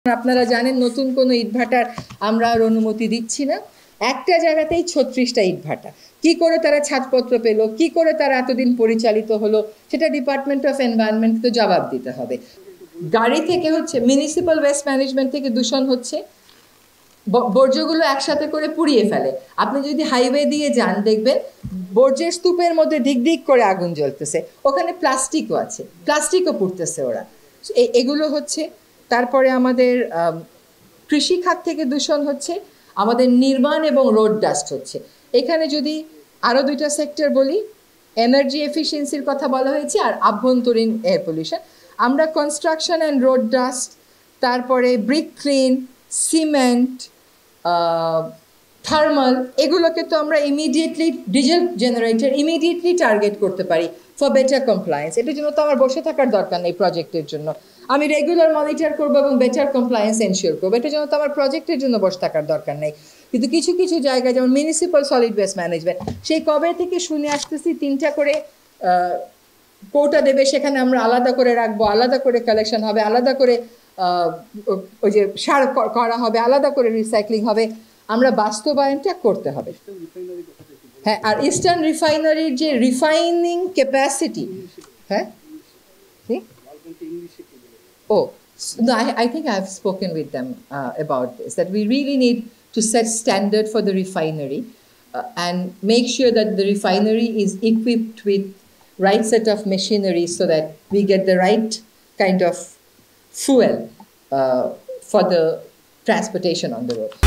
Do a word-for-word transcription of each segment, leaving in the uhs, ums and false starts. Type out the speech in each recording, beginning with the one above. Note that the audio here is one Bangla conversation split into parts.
আপনারা জানেন নতুন কোনো ইটভাটার আমরা আর অনুমতি দিচ্ছি না। একটা জায়গাতেই ছত্রিশটা ইটভাটা। কি করে তারা ছাড়পত্র পেল, কি করে তারা এতদিন পরিচালিত হলো, সেটা ডিপার্টমেন্ট অফ এনভায়রনমেন্ট তো জবাব দিতে হবে। গাড়ি থেকে হচ্ছে, মিউনিসিপ্যাল ওয়েস্ট ম্যানেজমেন্ট থেকে দূষণ হচ্ছে, বর্জ্যগুলো একসাথে করে পুড়িয়ে ফেলে। আপনি যদি হাইওয়ে দিয়ে যান দেখবেন বর্জ্যের স্তূপের মধ্যে দিক দিক করে আগুন জ্বলতেছে, ওখানে প্লাস্টিকও আছে, প্লাস্টিকও পুড়তেছে ওরা। এগুলো হচ্ছে। তারপরে আমাদের কৃষি খাত থেকে দূষণ হচ্ছে, আমাদের নির্মাণ এবং রোড ডাস্ট হচ্ছে। এখানে যদি আরও দুইটা সেক্টর বলি, এনার্জি এফিসিয়েন্সির কথা বলা হয়েছে আর আভ্যন্তরীণ এয়ার পলিউশন। আমরা কনস্ট্রাকশন অ্যান্ড রোড ডাস্ট, তারপরে ব্রিক ক্লিন, সিমেন্ট, থার্মাল, এগুলোকে তো আমরা immediately diesel generator immediately target করতে পারি ফর বেটার কমপ্লায়েন্স। এটার জন্য তো আমার বসে থাকার দরকার নেই। প্রজেক্টের জন্য আমি রেগুলার মনিটর করবো এবং বেটার কমপ্লায়েন্স এনশিওর করবো। এটার জন্য তো আমার প্রজেক্টের জন্য বসে থাকার দরকার নেই। কিন্তু কিছু কিছু জায়গায় যেমন মিউনিসিপ্যাল সলিড ওয়েস্ট ম্যানেজমেন্ট, সেই কবে থেকে শুনে আসতেছি তিনটা করে কোটা দেবে, সেখানে আমরা আলাদা করে রাখবো, আলাদা করে কালেকশন হবে, আলাদা করে ওই যে সার করা হবে, আলাদা করে রিসাইক্লিং হবে। আমরা বাস্তবায়নটা করতে হবে। হ্যাঁ, আর ইস্টার্ন রিফাইনারির যে রিফাইনিং ক্যাপাসিটি, হ্যাঁ oh no I, I think I have spoken with them uh, about this, that we really need to set standard for the refinery uh, and make sure that the refinery is equipped with right set of machinery so that we get the right kind of fuel uh, for the transportation on the road.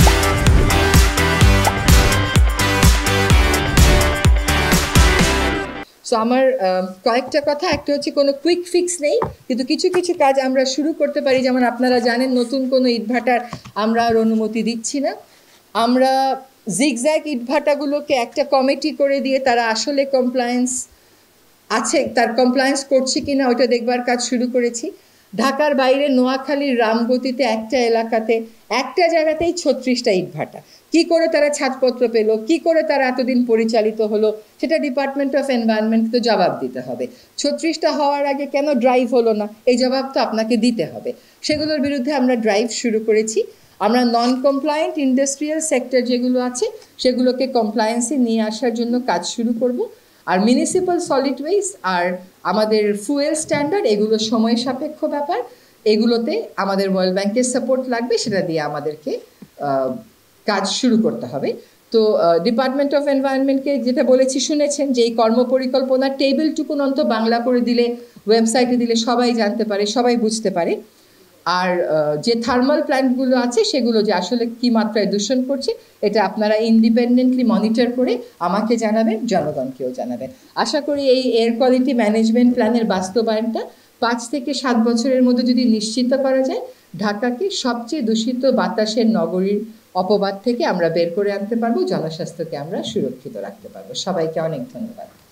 So আমার কয়েকটা কথা, একটা হচ্ছে কোনো কুইক ফিক্স নেই, কিন্তু কিছু কিছু কাজ আমরা শুরু করতে পারি। যেমন আপনারা জানেন নতুন কোনো ইটভাটার আমরা আর অনুমতি দিচ্ছি না। আমরা জিগজ্যাগ ইটভাটাগুলোকে একটা কমিটি করে দিয়ে তারা আসলে কমপ্লায়েন্স আছে, তার কমপ্লায়েন্স করছে কি না ওইটা দেখবার কাজ শুরু করেছি। ঢাকার বাইরে নোয়াখালীর রামগতিতে একটা এলাকাতে একটা জায়গাতেই ছত্রিশটা ইটভাটা। কি করে তারা ছাড়পত্র পেল, কি করে তারা এতদিন পরিচালিত হলো, সেটা ডিপার্টমেন্ট অফ এনভায়রনমেন্ট তো জবাব দিতে হবে। ছত্রিশটা হওয়ার আগে কেন ড্রাইভ হলো না, এই জবাব তো আপনাকে দিতে হবে। সেগুলোর বিরুদ্ধে আমরা ড্রাইভ শুরু করেছি। আমরা নন কমপ্লায়েন্ট ইন্ডাস্ট্রিয়াল সেক্টর যেগুলো আছে সেগুলোকে কমপ্লায়েন্সে নিয়ে আসার জন্য কাজ শুরু করব। আর মিউনিসিপ্যাল সলিড ওয়েস্ট আর আমাদের ফুয়েল স্ট্যান্ডার্ড, এগুলো সময় সাপেক্ষ ব্যাপার, এগুলোতে আমাদের ওয়ার্ল্ড ব্যাংকের সাপোর্ট লাগবে, সেটা দিয়ে আমাদেরকে কাজ শুরু করতে হবে। তো ডিপার্টমেন্ট অফ এনভায়রনমেন্টকে যেটা বলেছি শুনেছেন, যে এই কর্মপরিকল্পনার টেবিলটুকুন অন্ত বাংলা করে দিলে, ওয়েবসাইটে দিলে সবাই জানতে পারে, সবাই বুঝতে পারে। আর যে থার্মাল প্ল্যান্টগুলো আছে সেগুলো যে আসলে কী মাত্রায় দূষণ করছে, এটা আপনারা ইন্ডিপেন্ডেন্টলি মনিটর করে আমাকে জানাবেন, জনগণকেও জানাবেন। আশা করি এই এয়ার কোয়ালিটি ম্যানেজমেন্ট প্ল্যানের বাস্তবায়নটা পাঁচ থেকে সাত বছরের মধ্যে যদি নিশ্চিত করা যায়, ঢাকাকে সবচেয়ে দূষিত বাতাসের নগরীর অপবাদ থেকে আমরা বের করে আনতে পারবো, জনস্বাস্থ্যকে আমরা সুরক্ষিত রাখতে পারবো। সবাইকে অনেক ধন্যবাদ।